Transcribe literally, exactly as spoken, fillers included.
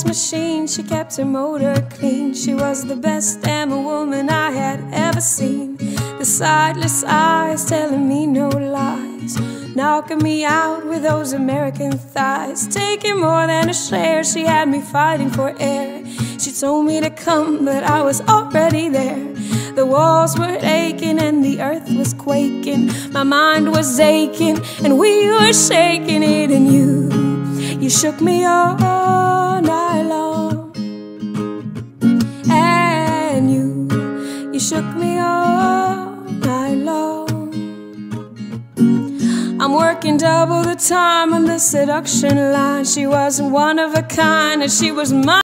gas machine, she kept her motor clean. She was the best damn woman I had ever seen. The sightless eyes telling me no lies, knocking me out with those American thighs. Taking more than a share, she had me fighting for air. She told me to come, but I was already there. The walls were aching and the earth was quaking. My mind was aching and we were shaking it. And you, you shook me all night long. And you, you shook me all night long. I'm working double the time on the seduction line. She was one of a kind and she was mine.